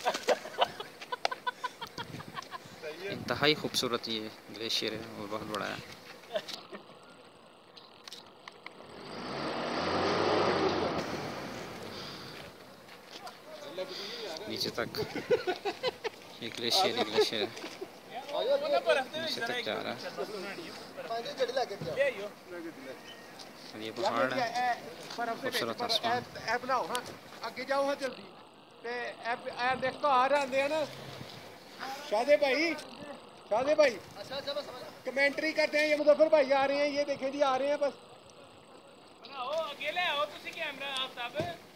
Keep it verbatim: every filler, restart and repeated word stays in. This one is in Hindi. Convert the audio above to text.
इंतहाई खूबसूरत ये ग्लेशियर है और बहुत बड़ा है। नीचे तक ये ग्लेशियर ही ग्लेशियर है, नीचे तक जा रहा है। और ये पहाड़ है, खूबसूरत आसमान। आगे जाओ हाँ जल्दी देखो आ रहे हैं ना शादे भाई, शादे भाई कमेंट्री करते हैं, ये मुजफ्फर भाई आ रहे हैं, ये देखें जी आ रहे हैं बस। आगे ले आओ तुसी कैमरा आफ्ताब।